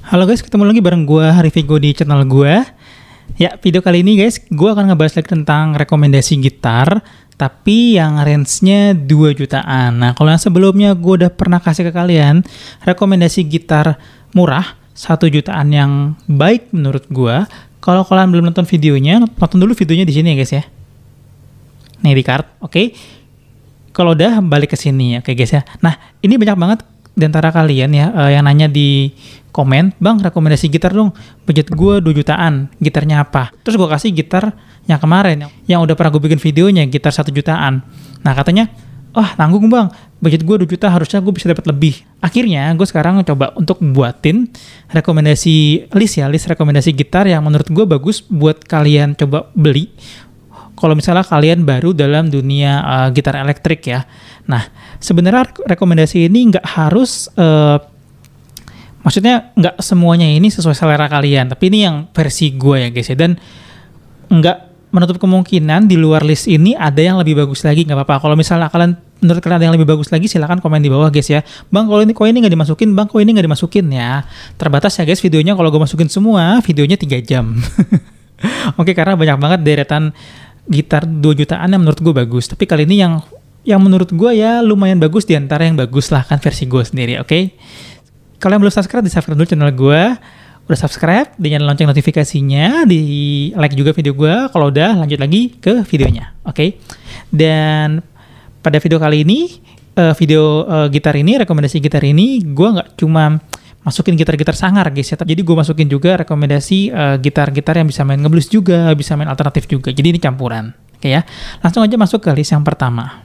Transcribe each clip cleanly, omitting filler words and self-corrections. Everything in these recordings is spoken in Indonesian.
Halo guys, ketemu lagi bareng gue Hari Vigo di channel gue. Ya, video kali ini guys, gue akan ngebahas lagi tentang rekomendasi gitar, tapi yang range-nya 2 jutaan. Nah, kalau yang sebelumnya gue udah pernah kasih ke kalian rekomendasi gitar murah 1 jutaan yang baik menurut gue. Kalau kalian belum nonton videonya, nonton dulu videonya di sini ya guys ya. Nih di card, oke. Kalau udah balik ke sini, oke guys ya. Nah, ini banyak banget di antara kalian ya yang nanya di komen, "Bang, rekomendasi gitar dong. Budget gue 2 jutaan. Gitarnya apa?" Terus gue kasih gitar yang kemarin yang udah pernah gue bikin videonya, gitar 1 jutaan. Nah, katanya, "Tanggung bang, budget gue 2 juta, harusnya gue bisa dapat lebih." Akhirnya gue sekarang coba untuk buatin rekomendasi list rekomendasi gitar yang menurut gue bagus buat kalian coba beli kalau misalnya kalian baru dalam dunia gitar elektrik ya. Nah, sebenarnya rekomendasi ini nggak harus, maksudnya nggak semuanya ini sesuai selera kalian, tapi ini yang versi gue ya guys ya, dan nggak menutup kemungkinan di luar list ini ada yang lebih bagus lagi, nggak apa-apa. Kalau misalnya menurut kalian ada yang lebih bagus lagi, silakan komen di bawah guys ya. "Bang, kalau ini kok ini nggak dimasukin, bang, kok ini nggak dimasukin ya." Terbatas ya guys videonya, kalau gue masukin semua, videonya 3 jam. Oke, karena banyak banget deretan gitar 2 jutaan yang menurut gue bagus. Tapi kali ini yang menurut gue ya lumayan bagus di antara yang bagus lah, kan versi gue sendiri, oke? Kalian belum subscribe, di-subscribe dulu channel gue. Udah subscribe, nyalain lonceng notifikasinya, di-like juga video gue. Kalau udah, lanjut lagi ke videonya, oke? Dan pada video kali ini, gitar ini, rekomendasi gitar ini, gue nggak cuma masukin gitar-gitar sangar guys ya, jadi gue masukin juga rekomendasi gitar-gitar yang bisa main ngeblues juga, bisa main alternatif juga, jadi ini campuran. Oke ya, langsung aja masuk ke list yang pertama.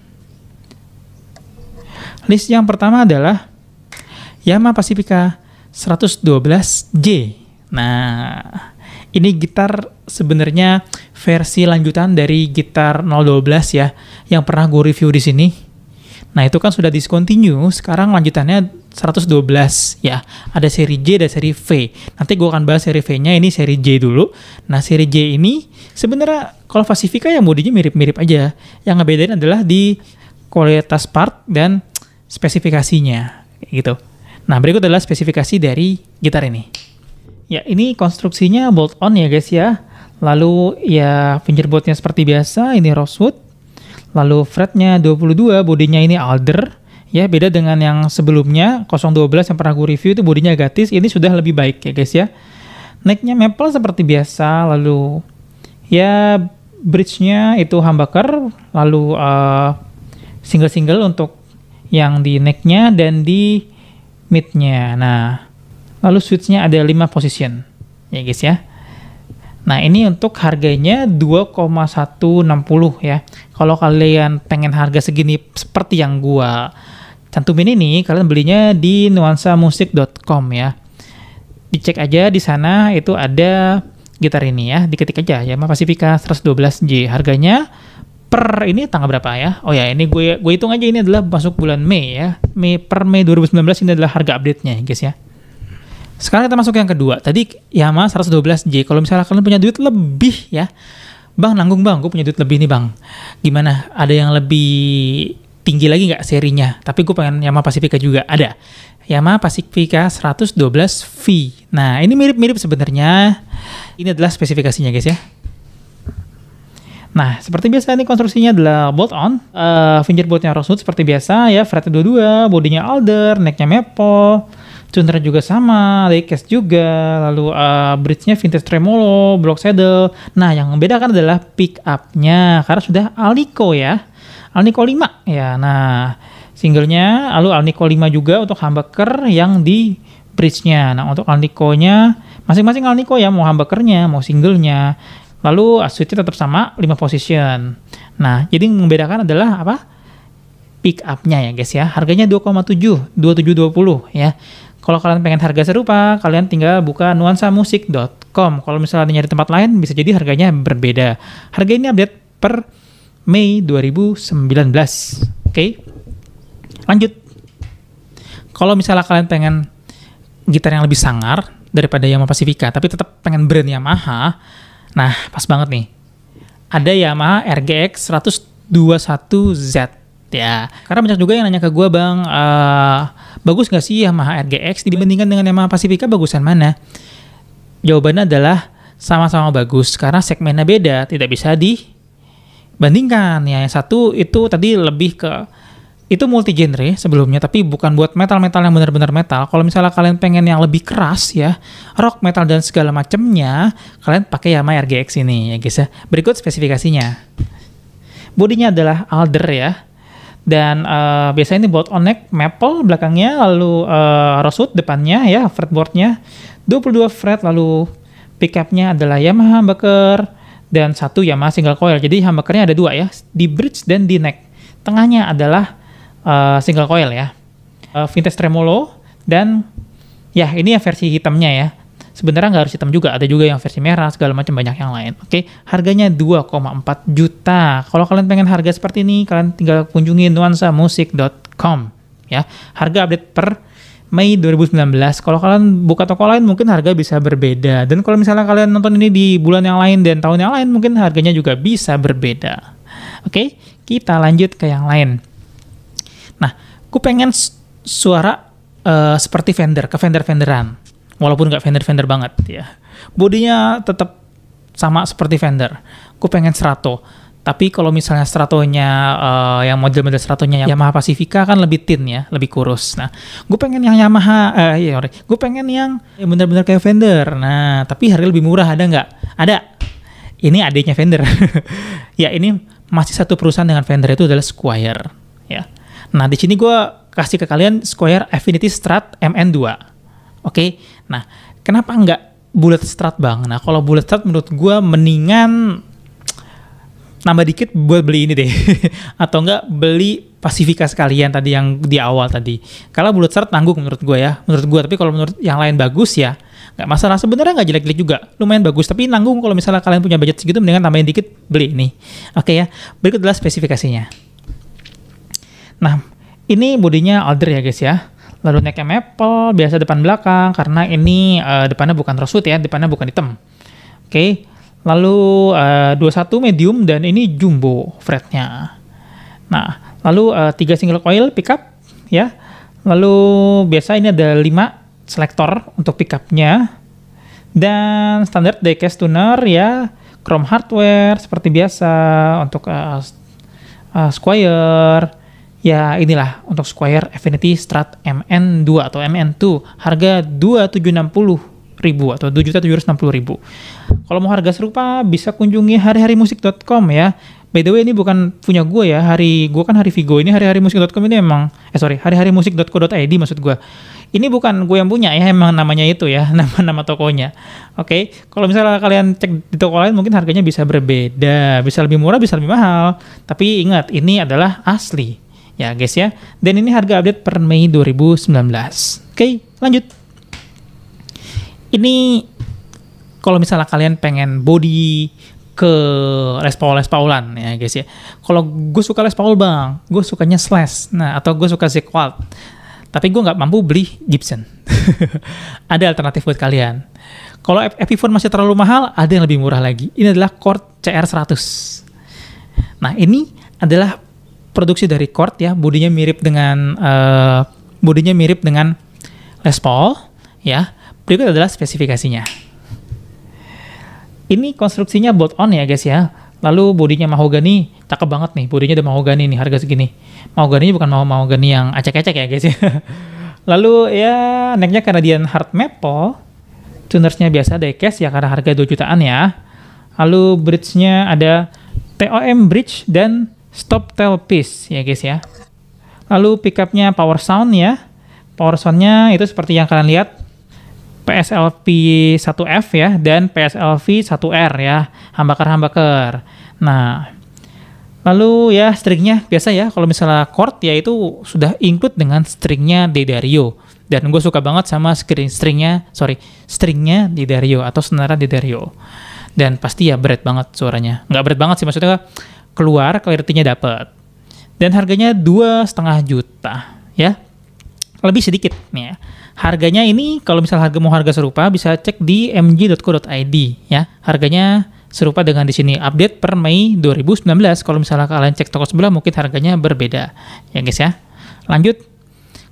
List yang pertama adalah Yamaha Pacifica 112J. Nah, ini gitar sebenarnya versi lanjutan dari gitar 012 ya, yang pernah gue review di sini. Nah, itu kan sudah discontinue, sekarang lanjutannya 112 ya. Ada seri J dan seri V. Nanti gue akan bahas seri V-nya, ini seri J dulu. Nah, seri J ini sebenarnya kalau Pacifica ya bodinya mirip-mirip aja. Yang ngebedain adalah di kualitas part dan spesifikasinya gitu. Nah, berikut adalah spesifikasi dari gitar ini. Ya, ini konstruksinya bolt on ya guys ya. Lalu ya fingerboardnya seperti biasa, ini rosewood. Lalu fretnya 22, bodinya ini alder. Ya, beda dengan yang sebelumnya, 012 yang pernah gue review itu bodinya gatis. Ini sudah lebih baik ya guys ya. Necknya maple seperti biasa. Lalu ya bridge-nya itu humbucker. Lalu single-single untuk yang di necknya dan di mid-nya. Nah, lalu switch-nya ada 5 position ya guys ya. Nah, ini untuk harganya 2,160 ya. Kalau kalian pengen harga segini seperti yang gua cantumin ini, kalian belinya di nuansamusik.com ya. Dicek aja di sana, itu ada gitar ini ya. Diketik aja Yamaha Pacifica 112J. Harganya per ini tanggal berapa ya? Oh ya, ini gue hitung aja, ini adalah masuk bulan Mei ya. Mei 2019, ini adalah harga update-nya guys ya. Sekarang kita masuk yang kedua. Tadi Yamaha 112J. Kalau misalnya kalian punya duit lebih ya, "Bang, nanggung bang, gue punya duit lebih nih bang. Gimana? Ada yang lebih tinggi lagi nggak serinya? Tapi gue pengen Yamaha Pacifica juga." Ada. Yamaha Pacifica 112V. Nah, ini mirip-mirip sebenarnya. Ini adalah spesifikasinya guys ya. Nah, seperti biasa ini konstruksinya adalah bolt on. Fingerboardnya rosewood seperti biasa ya. Fretnya 22, bodinya alder, necknya maple. Tuner juga sama, diecast juga, lalu bridge-nya vintage tremolo, block saddle. Nah, yang membedakan adalah pick up-nya, karena sudah Alnico ya, Alnico 5 ya. Nah, singlenya, lalu Alnico 5 juga untuk humbucker yang di bridge-nya. Nah, untuk Alnico-nya, masing-masing Alnico ya, mau humbuckernya, mau singlenya. Lalu switch-nya tetap sama, 5 position. Nah, jadi yang membedakan adalah apa? Pick up-nya ya guys ya. Harganya 2720 ya. Kalau kalian pengen harga serupa, kalian tinggal buka nuansamusik.com. Kalau misalnya nyari tempat lain, bisa jadi harganya berbeda. Harga ini update per Mei 2019. Oke. Lanjut. Kalau misalnya kalian pengen gitar yang lebih sangar daripada Yamaha Pacifica, tapi tetap pengen brand Yamaha, nah pas banget nih. Ada Yamaha RGX 121Z. Ya, karena banyak juga yang nanya ke gue, "Bang, bagus nggak sih Yamaha RGX dibandingkan dengan Yamaha Pacifica, bagusan mana? Jawabannya adalah sama-sama bagus karena segmennya beda, tidak bisa dibandingkan. Ya, yang satu itu tadi lebih ke itu multi genre sebelumnya, tapi bukan buat metal-metal yang benar-benar metal. Kalau misalnya kalian pengen yang lebih keras ya, rock, metal dan segala macamnya, kalian pakai Yamaha RGX ini ya guys ya. Berikut spesifikasinya. Bodinya adalah Alder ya. Dan biasanya ini bolt on neck maple belakangnya, lalu rosewood depannya ya, fretboardnya 22 fret, lalu pickupnya adalah Yamaha humbucker dan satu Yamaha single coil. Jadi humbuckernya ada dua ya, di bridge dan di neck. Tengahnya adalah single coil ya, vintage tremolo, dan ya ini yang versi hitamnya ya. Sebenarnya nggak harus hitam juga, ada juga yang versi merah, segala macam banyak yang lain. Oke, harganya 2,4 juta. Kalau kalian pengen harga seperti ini, kalian tinggal kunjungi nuansamusik.com ya. Harga update per Mei 2019. Kalau kalian buka toko lain mungkin harga bisa berbeda. Dan kalau misalnya kalian nonton ini di bulan yang lain dan tahun yang lain, mungkin harganya juga bisa berbeda. Oke, kita lanjut ke yang lain. Nah, aku pengen suara seperti Fender, ke Fender-Fenderan. Walaupun nggak Fender-Fender banget ya. Bodinya tetap sama seperti Fender. Aku pengen Strato. Tapi kalau misalnya Stratonya, yang model-model Stratonya Yamaha Pacifica kan lebih thin ya, lebih kurus. Nah, gue pengen yang Yamaha, gue pengen yang benar-benar kayak Fender. Nah, tapi harga lebih murah, ada nggak? Ada. Ini adanya Fender. Ya, ini masih satu perusahaan dengan Fender, itu adalah Squier. Ya. Nah, di sini gue kasih ke kalian Squier Affinity Strat MN2. Oke, nah kenapa nggak bullet strat bang? Nah kalau bullet strat menurut gue mendingan nambah dikit buat beli ini deh. Atau nggak beli Pacifica sekalian tadi yang di awal tadi. Kalau bullet strat nanggung menurut gue ya. Menurut gue, tapi kalau menurut yang lain bagus ya nggak masalah. Sebenarnya nggak jelek-jelek juga, lumayan bagus. Tapi nanggung kalau misalnya kalian punya budget segitu, mendingan tambahin dikit beli ini. Oke ya, berikut adalah spesifikasinya. Nah ini bodinya Alder ya guys ya. Lalu necknya maple, biasa depan belakang, karena ini depannya bukan rosewood ya, depannya bukan hitam. Oke, lalu 21 medium, dan ini jumbo fretnya. Nah, lalu 3 single coil pickup ya. Lalu biasa ini ada 5 selektor untuk pickupnya. Dan standar diecast tuner ya, chrome hardware seperti biasa untuk Squier. Ya inilah untuk Squier Affinity Strat MN2 atau MN2, harga 2.760.000 atau 7.760.000. Kalau mau harga serupa bisa kunjungi hariharimusik.com ya. By the way ini bukan punya gue ya, gue kan Hari Vigo, ini hariharimusik.com ini emang hariharimusik.co.id maksud gue. Ini bukan gue yang punya ya, emang namanya itu ya, nama tokonya. Oke, kalau misalnya kalian cek di toko lain mungkin harganya bisa berbeda, bisa lebih murah, bisa lebih mahal. Tapi ingat, ini adalah asli. Ya guys ya, dan ini harga update per Mei 2019. Oke, lanjut. Ini kalau misalnya kalian pengen body ke Les Paulan ya guys ya. Kalau gue suka Les Paul bang, gue sukanya Slash. Nah, atau gue suka Zequat. Tapi gue nggak mampu beli Gibson. Ada alternatif buat kalian. Kalau Epiphone masih terlalu mahal, ada yang lebih murah lagi. Ini adalah Chord CR100. Nah, ini adalah produksi dari Chord ya, bodinya mirip dengan Les Paul ya. Berikut adalah spesifikasinya. Ini konstruksinya bolt on ya guys ya. Lalu bodinya mahogani, cakep banget nih, bodinya udah mahogani nih, harga segini. Mahogani bukan mahogani yang acak-acak ya guys ya. Lalu ya necknya Canadian hard maple, tunersnya biasa diecast ya karena harga 2 jutaan ya. Lalu bridge-nya ada TOM bridge dan stop tail piece ya guys ya. Lalu pickupnya power sound ya. Power soundnya itu seperti yang kalian lihat, PSLV 1F ya dan PSLV 1R ya, humbucker. Nah, lalu ya stringnya biasa ya. Kalau misalnya chord ya itu sudah include dengan stringnya D'Addario. Dan gue suka banget sama stringnya D'Addario atau senara D'Addario. Dan pasti ya berat banget suaranya. Nggak berat banget sih, maksudnya keluar, clarity-nya dapat. Dan harganya 2,5 juta ya. Lebih sedikit nih ya. Harganya ini kalau misal mau harga serupa bisa cek di mg.co.id ya. Harganya serupa dengan di sini, update per Mei 2019. Kalau misalnya kalian cek toko sebelah mungkin harganya berbeda. Ya guys ya. Lanjut.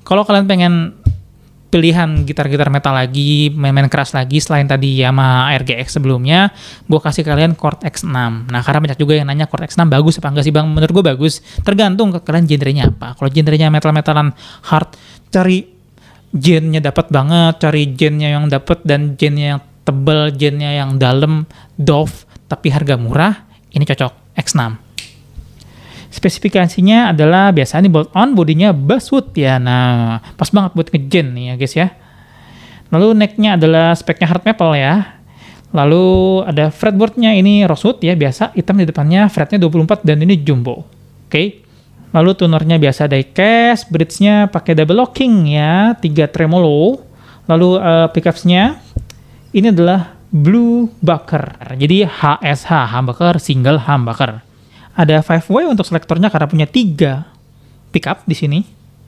Kalau kalian pengen pilihan gitar-gitar metal lagi, main-main keras lagi selain tadi Yamaha RGX sebelumnya, gue kasih kalian Chord X6. Nah, karena banyak juga yang nanya Chord X6 bagus apa enggak sih Bang? Menurut gue bagus, tergantung ke kalian genrenya apa. Kalau genrenya metal-metalan hard, cari gennya dapat banget, cari gennya yang dapat dan gennya yang tebel, gennya yang dalam, Dove, tapi harga murah, ini cocok X6. Spesifikasinya adalah biasa ini bolt on, bodinya basswood ya. Nah, pas banget buat nge-gen nih ya guys ya. Lalu necknya adalah speknya hard maple ya. Lalu ada fretboardnya ini rosewood ya, biasa hitam di depannya, fretnya 24 dan ini jumbo. Oke. Lalu tunernya biasa diecast, bridge-nya pakai double locking ya, 3 tremolo. Lalu pickups-nya ini adalah blue bucker. Jadi HSH, humbucker, single humbucker. Ada 5-way untuk selektornya karena punya 3 pickup di sini.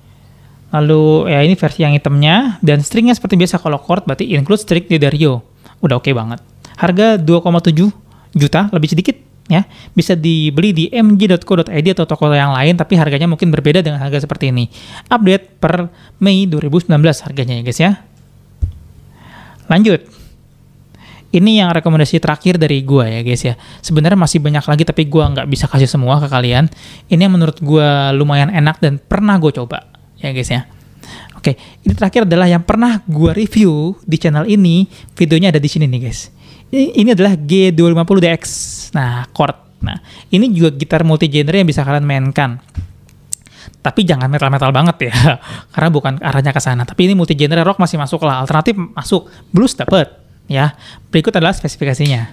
Lalu ya ini versi yang hitamnya dan stringnya seperti biasa kalau chord berarti include string di Dario. Udah oke banget. Harga 2,7 juta, lebih sedikit ya. Bisa dibeli di mg.co.id atau toko yang lain tapi harganya mungkin berbeda dengan harga seperti ini. Update per Mei 2019 harganya ya guys ya. Lanjut. Ini yang rekomendasi terakhir dari gua ya guys ya. Sebenarnya masih banyak lagi tapi gua nggak bisa kasih semua ke kalian. Ini yang menurut gua lumayan enak dan pernah gue coba ya guys ya. Oke, ini terakhir adalah yang pernah gua review di channel ini. Videonya ada di sini nih guys. Ini adalah G250DX. Nah, chord. Nah, ini juga gitar multi genre yang bisa kalian mainkan. Tapi jangan metal-metal banget ya, karena bukan arahnya ke sana. Tapi ini multi genre, rock masih masuk lah, alternatif masuk, blues dapet. Ya, berikut adalah spesifikasinya.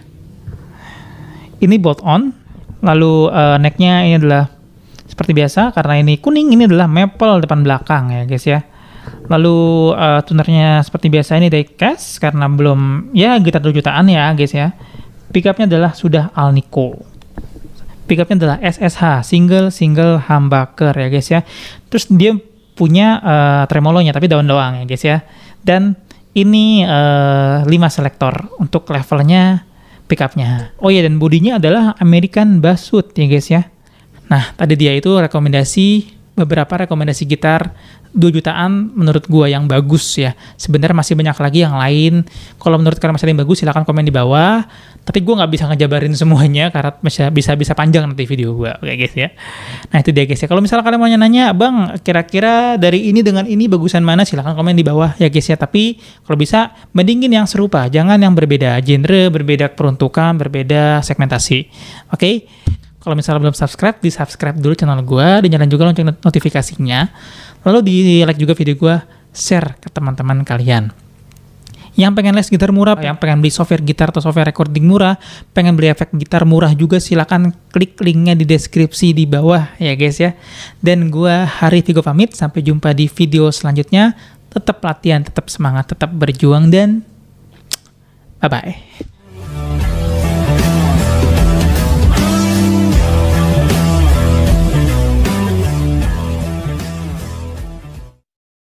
Ini bolt on, lalu necknya ini adalah seperti biasa karena ini kuning, ini adalah maple depan belakang ya guys ya. Lalu tunernya seperti biasa ini diecast karena belum ya gitar 2 jutaan ya guys ya. Pickupnya adalah sudah Alnico. Pickupnya adalah SSH, single humbucker ya guys ya. Terus dia punya tremolonya tapi daun doang ya guys ya. Dan ini 5 selektor untuk levelnya pickupnya. Oh iya, dan bodinya adalah American Basswood ya guys ya. Nah, tadi dia itu beberapa rekomendasi gitar 2 jutaan menurut gua yang bagus ya. Sebenarnya masih banyak lagi yang lain. Kalau menurut kalian masih ada yang bagus, silahkan komen di bawah. Tapi gua nggak bisa ngejabarin semuanya karena bisa panjang nanti video gua, oke guys ya. Nah itu dia guys ya. Kalau misalnya kalian mau nanya, Bang, kira-kira dari ini dengan ini bagusan mana? Silahkan komen di bawah ya guys ya. Tapi kalau bisa bandingin yang serupa, jangan yang berbeda genre, berbeda peruntukan, berbeda segmentasi. Oke? Kalau misalnya belum subscribe, di-subscribe dulu channel gue, dinyalain juga lonceng notifikasinya. Lalu di-like juga video gue, share ke teman-teman kalian. Yang pengen les gitar murah, yang pengen beli software gitar atau software recording murah, pengen beli efek gitar murah juga, silakan klik linknya di deskripsi di bawah ya guys ya. Dan gue Hari Vigo pamit, sampai jumpa di video selanjutnya. Tetap latihan, tetap semangat, tetap berjuang, dan bye-bye.